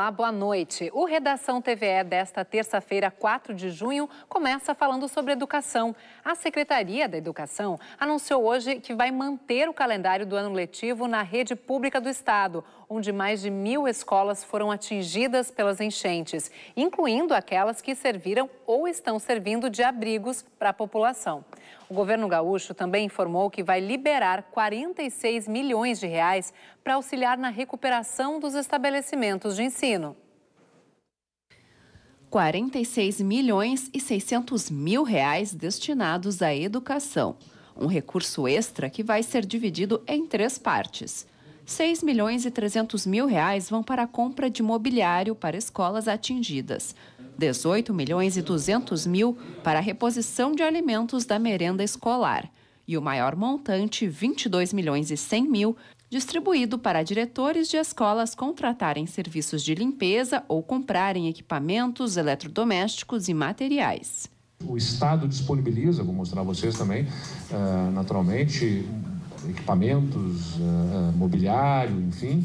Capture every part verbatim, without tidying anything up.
Olá, boa noite. O Redação T V E desta terça-feira, quatro de junho, começa falando sobre educação. A Secretaria da Educação anunciou hoje que vai manter o calendário do ano letivo na rede pública do estado, onde mais de mil escolas foram atingidas pelas enchentes, incluindo aquelas que serviram ou estão servindo de abrigos para a população. O governo gaúcho também informou que vai liberar quarenta e seis milhões de reais para auxiliar na recuperação dos estabelecimentos de ensino. quarenta e seis milhões e seiscentos mil reais destinados à educação. Um recurso extra que vai ser dividido em três partes. seis milhões e trezentos mil reais vão para a compra de mobiliário para escolas atingidas. dezoito milhões e duzentos mil para a reposição de alimentos da merenda escolar. E o maior montante, vinte e dois milhões e cem mil, distribuído para diretores de escolas contratarem serviços de limpeza ou comprarem equipamentos eletrodomésticos e materiais. O Estado disponibiliza, vou mostrar a vocês também, uh, naturalmente, equipamentos, uh, mobiliário, enfim,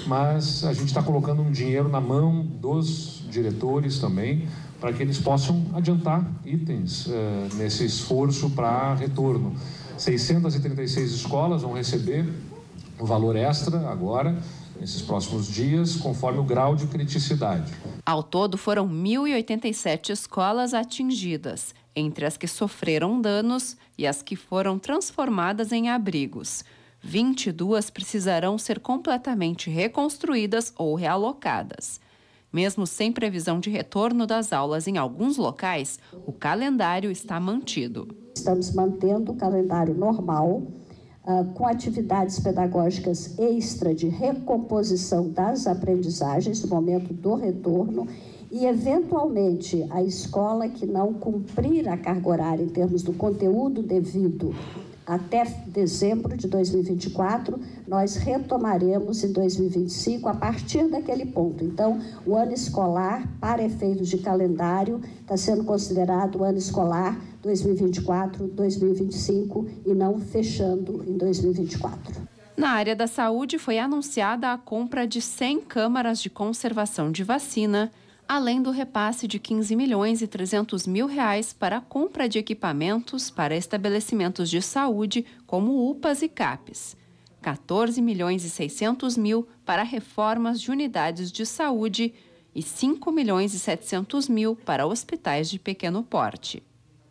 mas a gente está colocando um dinheiro na mão dos diretores também, para que eles possam adiantar itens uh, nesse esforço para retorno. seiscentas e trinta e seis escolas vão receber o valor extra agora, nesses próximos dias, conforme o grau de criticidade. Ao todo, foram mil e oitenta e sete escolas atingidas, entre as que sofreram danos e as que foram transformadas em abrigos. vinte e duas precisarão ser completamente reconstruídas ou realocadas. Mesmo sem previsão de retorno das aulas em alguns locais, o calendário está mantido. Estamos mantendo o calendário normal, Uh, com atividades pedagógicas extra de recomposição das aprendizagens no momento do retorno e, eventualmente, a escola que não cumprir a carga horária em termos do conteúdo devido até dezembro de dois mil e vinte e quatro, nós retomaremos em dois mil e vinte e cinco a partir daquele ponto. Então, o ano escolar, para efeitos de calendário, está sendo considerado o ano escolar dois mil e vinte e quatro, dois mil e vinte e cinco e não fechando em dois mil e vinte e quatro. Na área da saúde, foi anunciada a compra de cem câmaras de conservação de vacina, além do repasse de quinze milhões e trezentos mil reais para a compra de equipamentos para estabelecimentos de saúde, como U P As e CAPs. quatorze milhões e seiscentos mil para reformas de unidades de saúde e cinco milhões e setecentos mil para hospitais de pequeno porte.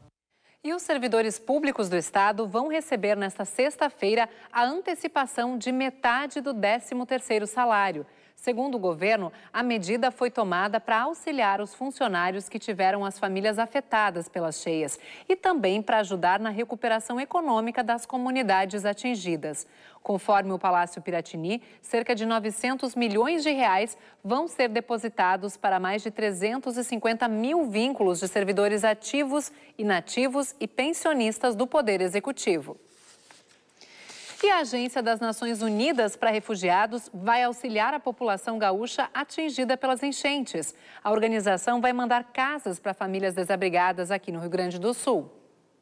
E os servidores públicos do estado vão receber nesta sexta-feira a antecipação de metade do décimo terceiro salário. Segundo o governo, a medida foi tomada para auxiliar os funcionários que tiveram as famílias afetadas pelas cheias e também para ajudar na recuperação econômica das comunidades atingidas. Conforme o Palácio Piratini, cerca de novecentos milhões de reais vão ser depositados para mais de trezentos e cinquenta mil vínculos de servidores ativos, inativos e pensionistas do Poder Executivo. E a Agência das Nações Unidas para Refugiados vai auxiliar a população gaúcha atingida pelas enchentes. A organização vai mandar casas para famílias desabrigadas aqui no Rio Grande do Sul.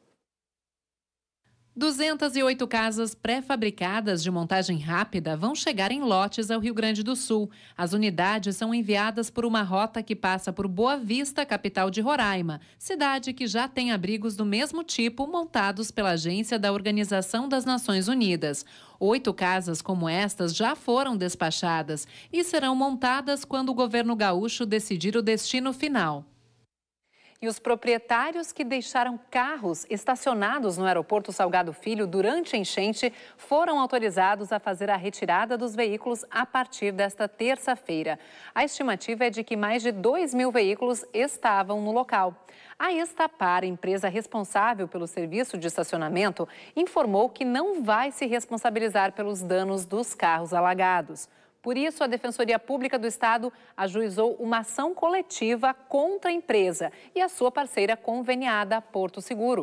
duzentas e oito casas pré-fabricadas de montagem rápida vão chegar em lotes ao Rio Grande do Sul. As unidades são enviadas por uma rota que passa por Boa Vista, capital de Roraima, cidade que já tem abrigos do mesmo tipo montados pela agência da Organização das Nações Unidas. Oito casas como estas já foram despachadas e serão montadas quando o governo gaúcho decidir o destino final. E os proprietários que deixaram carros estacionados no aeroporto Salgado Filho durante a enchente foram autorizados a fazer a retirada dos veículos a partir desta terça-feira. A estimativa é de que mais de dois mil veículos estavam no local. A Estapar, empresa responsável pelo serviço de estacionamento, informou que não vai se responsabilizar pelos danos dos carros alagados. Por isso, a Defensoria Pública do Estado ajuizou uma ação coletiva contra a empresa e a sua parceira conveniada, Porto Seguro.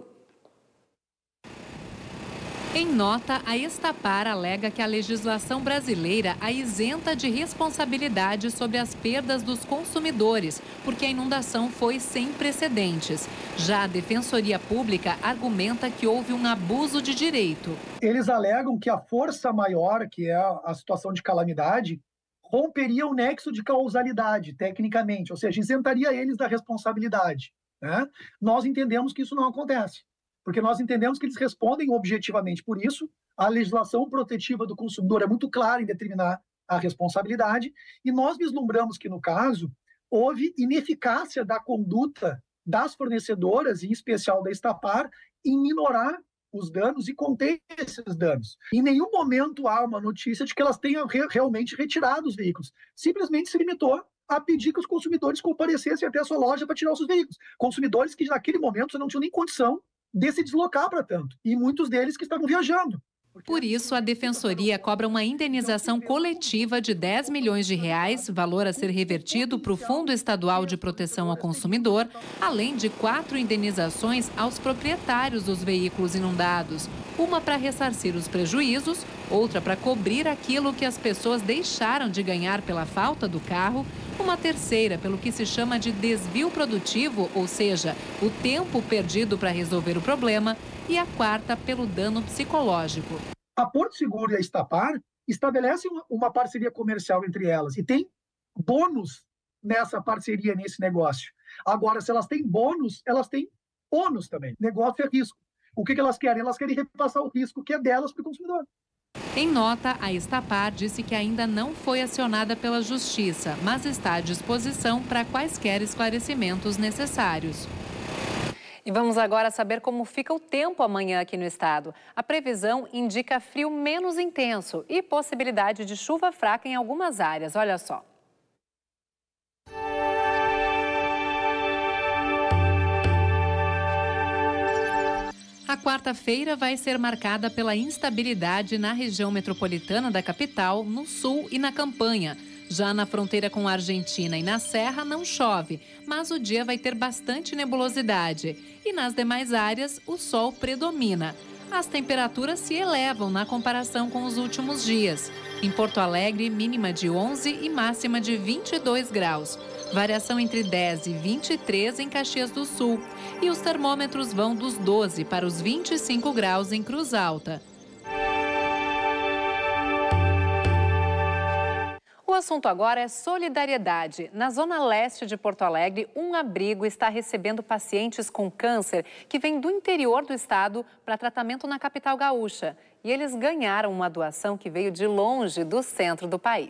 Em nota, a Estapar alega que a legislação brasileira a isenta de responsabilidade sobre as perdas dos consumidores, porque a inundação foi sem precedentes. Já a Defensoria Pública argumenta que houve um abuso de direito. Eles alegam que a força maior, que é a situação de calamidade, romperia o nexo de causalidade, tecnicamente, ou seja, isentaria eles da responsabilidade, né? Nós entendemos que isso não acontece, porque nós entendemos que eles respondem objetivamente por isso. A legislação protetiva do consumidor é muito clara em determinar a responsabilidade, e nós vislumbramos que, no caso, houve ineficácia da conduta das fornecedoras, em especial da Estapar, em minorar os danos e conter esses danos. Em nenhum momento há uma notícia de que elas tenham re- realmente retirado os veículos. Simplesmente se limitou a pedir que os consumidores comparecessem até a sua loja para tirar os seus veículos. Consumidores que naquele momento não tinham nem condição de se deslocar para tanto. E muitos deles que estavam viajando. Por isso, a Defensoria cobra uma indenização coletiva de dez milhões de reais, valor a ser revertido para o Fundo Estadual de Proteção ao Consumidor, além de quatro indenizações aos proprietários dos veículos inundados. Uma para ressarcir os prejuízos, outra para cobrir aquilo que as pessoas deixaram de ganhar pela falta do carro, uma terceira pelo que se chama de desvio produtivo, ou seja, o tempo perdido para resolver o problema, e a quarta pelo dano psicológico. A Porto Seguro e a Estapar estabelecem uma parceria comercial entre elas e tem bônus nessa parceria, nesse negócio. Agora, se elas têm bônus, elas têm ônus também. Negócio é risco. O que elas querem? Elas querem repassar o risco que é delas para o consumidor. Em nota, a Estapar disse que ainda não foi acionada pela Justiça, mas está à disposição para quaisquer esclarecimentos necessários. E vamos agora saber como fica o tempo amanhã aqui no estado. A previsão indica frio menos intenso e possibilidade de chuva fraca em algumas áreas. Olha só. A quarta-feira vai ser marcada pela instabilidade na região metropolitana da capital, no sul e na campanha. Já na fronteira com a Argentina e na Serra não chove, mas o dia vai ter bastante nebulosidade. E nas demais áreas, o sol predomina. As temperaturas se elevam na comparação com os últimos dias. Em Porto Alegre, mínima de onze e máxima de vinte e dois graus. Variação entre dez e vinte e três em Caxias do Sul. E os termômetros vão dos doze para os vinte e cinco graus em Cruz Alta. O assunto agora é solidariedade. Na zona leste de Porto Alegre, um abrigo está recebendo pacientes com câncer que vêm do interior do estado para tratamento na capital gaúcha. E eles ganharam uma doação que veio de longe do centro do país.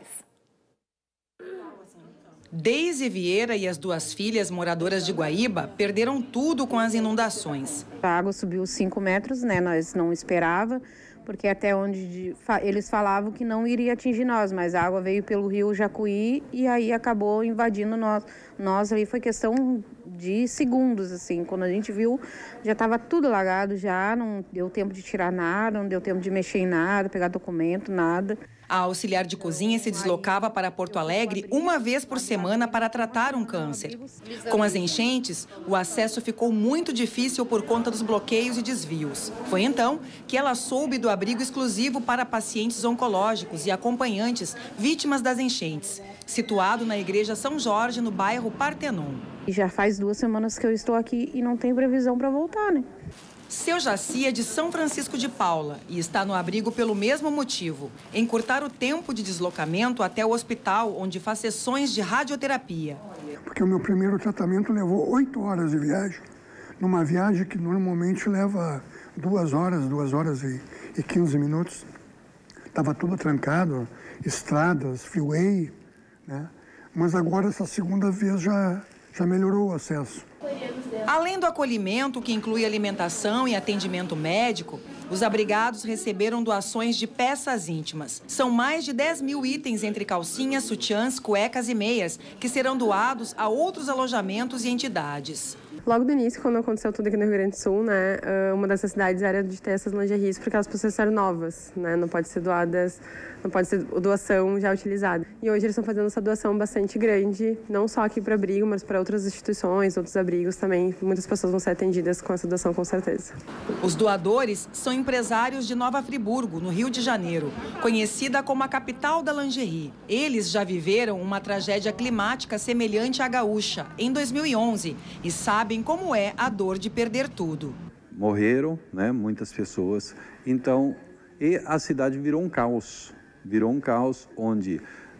Deise Vieira e as duas filhas moradoras de Guaíba perderam tudo com as inundações. A água subiu cinco metros, né? Nós não esperava. Porque até onde eles falavam que não iria atingir nós, mas a água veio pelo rio Jacuí e aí acabou invadindo nós. Nós aí foi questão de segundos, assim, quando a gente viu, já estava tudo alagado, já não deu tempo de tirar nada, não deu tempo de mexer em nada, pegar documento, nada. A auxiliar de cozinha se deslocava para Porto Alegre uma vez por semana para tratar um câncer. Com as enchentes, o acesso ficou muito difícil por conta dos bloqueios e desvios. Foi então que ela soube do abrigo exclusivo para pacientes oncológicos e acompanhantes vítimas das enchentes, situado na Igreja São Jorge, no bairro Partenon. E já faz duas semanas que eu estou aqui e não tem previsão para voltar, né? Seu Jaci é de São Francisco de Paula e está no abrigo pelo mesmo motivo: encurtar o tempo de deslocamento até o hospital, onde faz sessões de radioterapia. Porque o meu primeiro tratamento levou oito horas de viagem, numa viagem que normalmente leva duas horas, duas horas e, e quinze minutos. Estava tudo trancado, estradas, freeway, né? Mas agora essa segunda vez já, já melhorou o acesso. Além do acolhimento, que inclui alimentação e atendimento médico, os abrigados receberam doações de peças íntimas. São mais de dez mil itens entre calcinhas, sutiãs, cuecas e meias, que serão doados a outros alojamentos e entidades. Logo do início, quando aconteceu tudo aqui no Rio Grande do Sul, né, uma das necessidades era de ter essas lingeries, porque elas precisam ser novas, né, não pode ser doadas, não pode ser doação já utilizada. E hoje eles estão fazendo essa doação bastante grande, não só aqui para abrigo, mas para outras instituições, outros abrigos também. Muitas pessoas vão ser atendidas com essa doação, com certeza. Os doadores são empresários de Nova Friburgo, no Rio de Janeiro, conhecida como a capital da lingerie. Eles já viveram uma tragédia climática semelhante à gaúcha, em dois mil e onze, e sabem como é a dor de perder tudo. Morreram, né, muitas pessoas, então, e a cidade virou um caos, virou um caos onde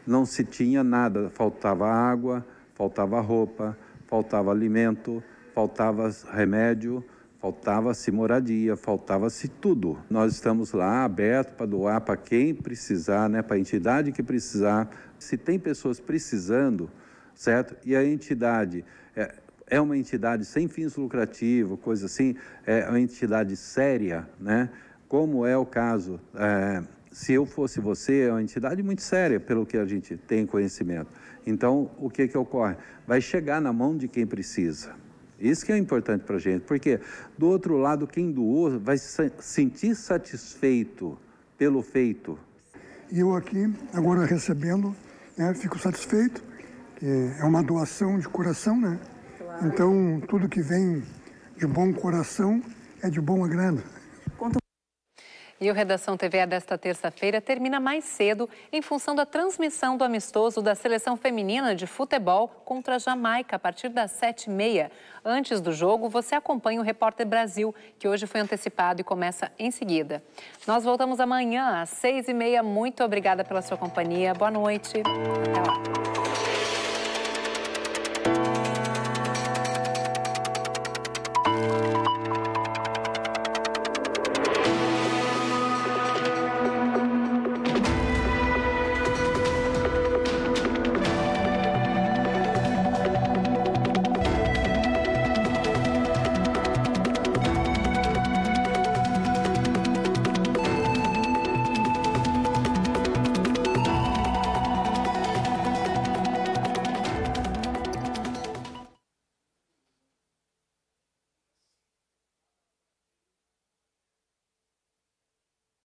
não se tinha nada, faltava água, faltava roupa, faltava alimento, faltava remédio, faltava-se moradia, faltava-se tudo. Nós estamos lá abertos para doar para quem precisar, né, para a entidade que precisar. Se tem pessoas precisando, certo? E a entidade é, é uma entidade sem fins lucrativos, coisa assim, é uma entidade séria, né? Como é o caso, é, se eu fosse você, é uma entidade muito séria, pelo que a gente tem conhecimento. Então, o que que ocorre? Vai chegar na mão de quem precisa. Isso que é importante para a gente, porque do outro lado, quem doou vai se sentir satisfeito pelo feito. E eu aqui, agora recebendo, né, fico satisfeito, que é uma doação de coração, né? Claro. Então, tudo que vem de bom coração é de bom agrado. E o Redação T V A desta terça-feira termina mais cedo em função da transmissão do amistoso da Seleção Feminina de Futebol contra a Jamaica a partir das sete e meia. Antes do jogo, você acompanha o Repórter Brasil, que hoje foi antecipado e começa em seguida. Nós voltamos amanhã às seis e meia. Muito obrigada pela sua companhia. Boa noite. Até lá.